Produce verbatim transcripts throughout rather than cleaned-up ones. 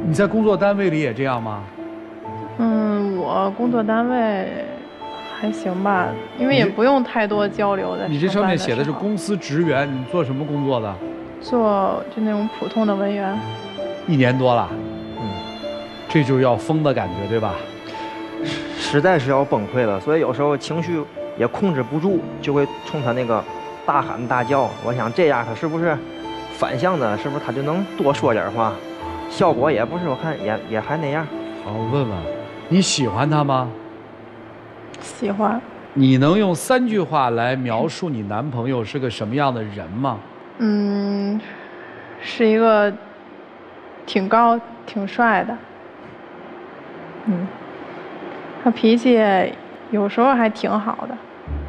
你在工作单位里也这样吗？ 嗯，我工作单位还行吧，因为也不用太多交流的。 你这上面写的是公司职员，你做什么工作的？ 做就那种普通的文员。 一年多了，嗯，这就是要疯的感觉，对吧？ 实在是要崩溃了，所以有时候情绪也控制不住，就会冲他那个大喊大叫。我想这样他是不是反向的？是不是他就能多说点话？效果也不是，我看也也还那样。 好，我问问，你喜欢他吗？ 喜欢。 你能用三句话来描述你男朋友是个什么样的人吗？ 嗯，是一个挺高、挺帅的。嗯，他脾气有时候还挺好的。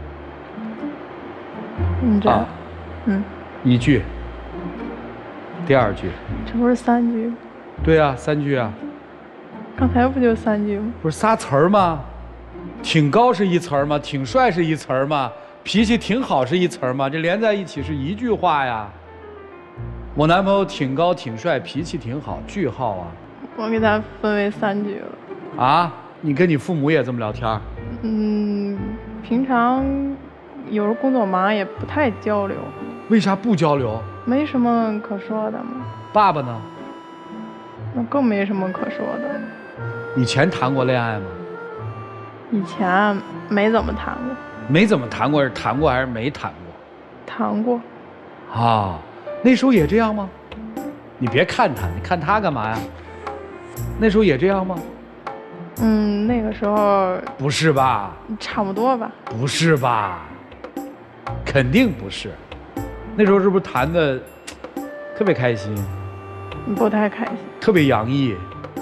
嗯，这，啊、嗯， 一句。第二句。 这不是三句吗？ 对啊，三句啊。 刚才不就三句吗？ 不是仨词儿吗？挺高是一词儿吗？挺帅是一词儿吗？脾气挺好是一词儿吗？这连在一起是一句话呀。我男朋友挺高挺帅，脾气挺好，句号啊。 我给他分为三句了。 啊？你跟你父母也这么聊天？ 嗯，平常有时候工作忙也不太交流。 为啥不交流？ 没什么可说的嘛。 爸爸呢？ 那更没什么可说的。 以前谈过恋爱吗？ 以前没怎么谈过。 没怎么谈过，是谈过还是没谈过？ 谈过。 啊，那时候也这样吗？你别看他，你看他干嘛呀？那时候也这样吗？ 嗯，那个时候。 不是吧？ 差不多吧。 不是吧？肯定不是。那时候是不是谈的特别开心？ 不太开心。 特别洋溢。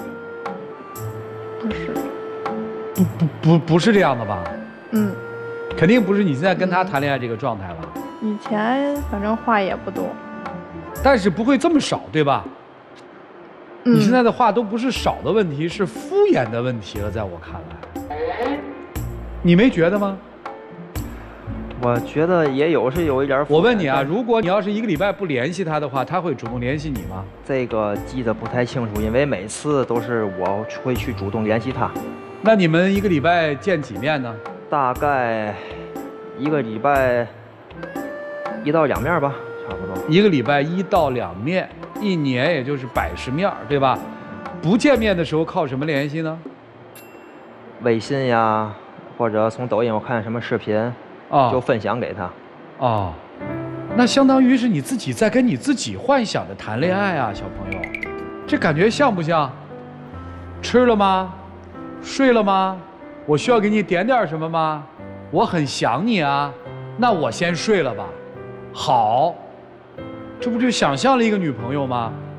不是。 不不不不是这样的吧？ 嗯。 肯定不是你现在跟他谈恋爱这个状态了。 以前反正话也不多。 但是不会这么少，对吧？ 嗯、 你现在的话都不是少的问题，是敷衍的问题了，在我看来。你没觉得吗？ 我觉得也有是有一点。 我问你啊，如果你要是一个礼拜不联系他的话，他会主动联系你吗？ 这个记得不太清楚，因为每次都是我会去主动联系他。 那你们一个礼拜见几面呢？ 大概一个礼拜一到两面吧，差不多。 一个礼拜一到两面，一年也就是百十面，对吧？不见面的时候靠什么联系呢？ 微信呀，或者从抖音我看什么视频。哦、就分享给他， 哦，那相当于是你自己在跟你自己幻想的谈恋爱啊，小朋友，这感觉像不像？吃了吗？睡了吗？我需要给你点点什么吗？我很想你啊，那我先睡了吧。好，这不就想象了一个女朋友吗？